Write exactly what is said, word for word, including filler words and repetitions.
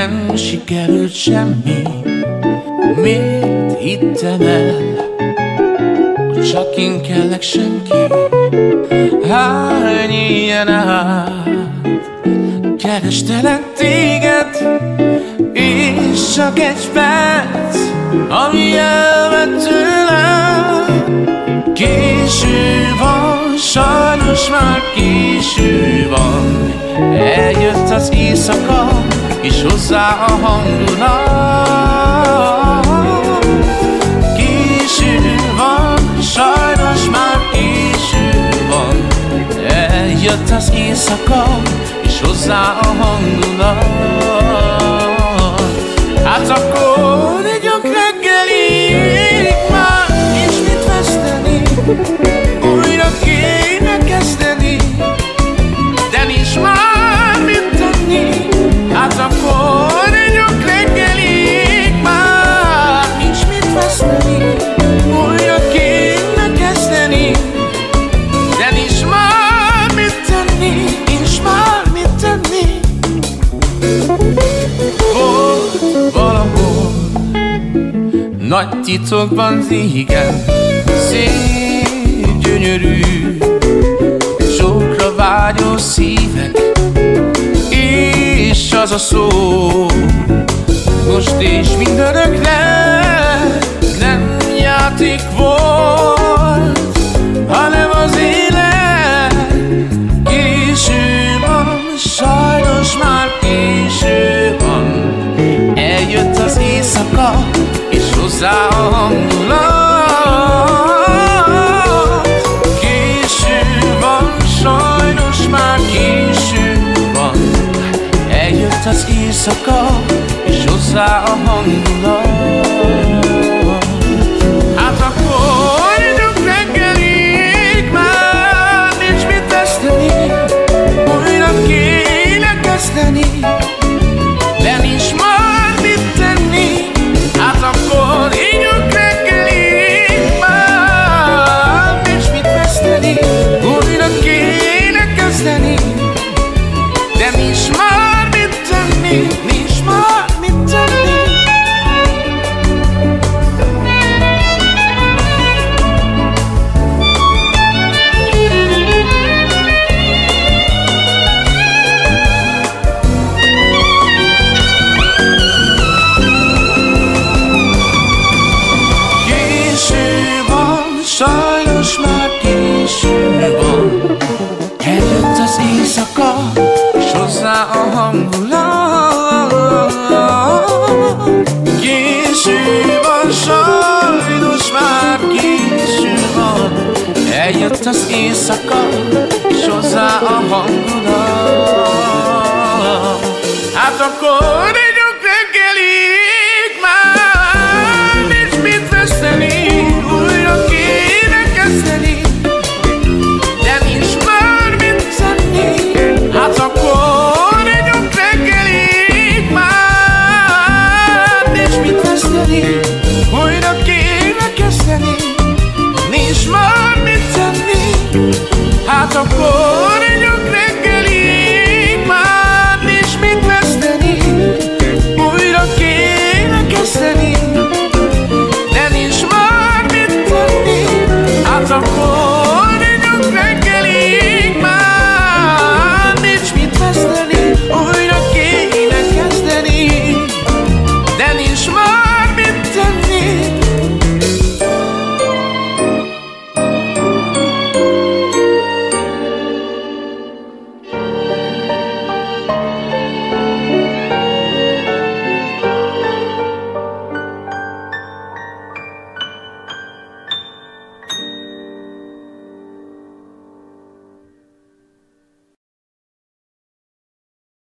nem sikerült semmi. Miért hittem el, hogy csak én kellek, senki? Hány ilyen át kerestelek téged, és csak egy perc, ami elvett tőlem. Késő van, sajnos már késő van. Eljött az éjszaka, és hozzá a hangulat. Késő van, sajnos már késő van. Eljött az éjszaka, és hozzá a hangulat. Hát akkor egyok reggelig, már nincs mit veszteni. Újra kéne kezdeni, de nincs már mit tenni. Hát akkor egyok reggelig, már nincs mit veszteni. Újra kéne kezdeni, de nincs már mit tenni. Nincs már mit tenni. Volt valahol nagy titokban régen, szép, gyönyörű, sokra vágyó szívek, és az a szó most és mindörökre nem játék volt, hanem az élet. Késő van, sajnos már késő van. Eljött az éjszaka, és hozzá a hangulat. Késő van, sajnos már késő van. Eljött az éjszaka, és hozzá a hangulat. Hát akkor egyok reggelig, már nincs mit teszteni. Újra kéne kezdeni, de nincs már mit tenni. Hát akkor egyok reggelig, már nincs mit veszteni. Újra kéne kezdeni, de nincs már mit tenni. Nincs már mit tenni. Sajnos már késő van. Eljött az éjszaka, és hozzá a hangulat. Késő van, sajnos már késő van. Eljött az éjszaka, és hozzá a hangulat. Hát akkor